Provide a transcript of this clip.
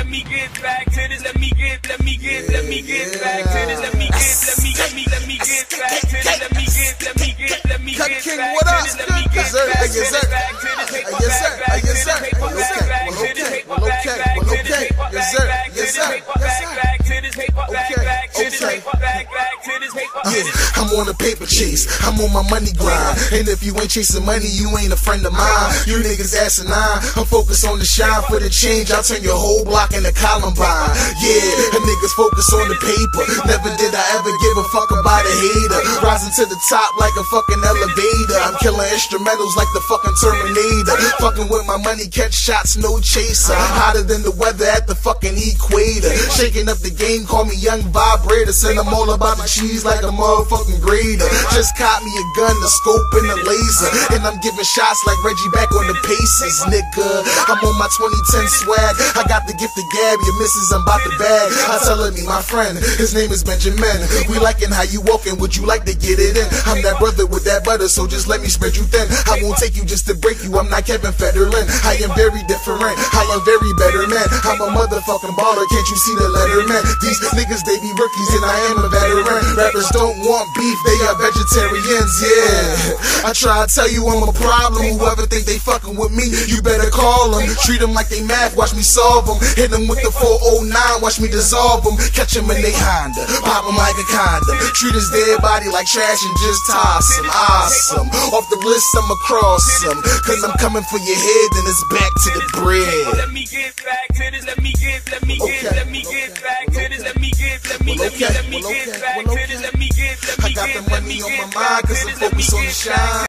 let me get back to this, let me get back to this, let me get back to this, let me get back to this, let me get back to this, let me get back to this, let me get back to this, let me get back to this, yeah, I'm on a paper chase, I'm on my money grind. And if you ain't chasing money, you ain't a friend of mine. You niggas asinine, I'm focused on the shine. For the change, I'll turn your whole block into Columbine. Yeah, and niggas focus on the paper. Never did I ever give a fuck about a hater. Rising to the top like a fucking elevator. I'm killing instrumentals like the fucking Terminator. Fucking with my money, catch shots, no chaser. Hotter than the weather at the fucking equator. Shaking up the game, call me Young Vibrator. Send them all about the cheese like a motherfucking grader. Just caught me a gun, a scope, and a laser. And I'm giving shots like Reggie back on the Pacers, nigga. I'm on my 2010 swag. I got the gift of gab, your missus, I'm about to bag. I telling me, my friend, his name is Benjamin. We liking how you walking, would you like to get it in? I'm that brother with that butter, so just let me spread you thin. I won't take you just to break you, I'm not Kevin Federline. I am very different, I am very better man. I'm a motherfucking baller, can't you see the letter man? These niggas, they be rookies and I am a veteran. Rappers don't want beef, they are vegetarians, yeah. I try to tell you I'm a problem. Whoever think they fucking with me, you better call them. Treat them like they math, watch me solve them. Hit them with the 409, watch me dissolve them. Catch them in they Honda, pop them like a condom. Treat his dead body like trash and just toss them. Awesome, off the list I'm across them. Cause I'm coming for your head and it's back to the bread. Let me get back to this, let me get back to this, let me get back to this, let me get back to this, let me get I got the money on my mind cause I'm focused on the shine.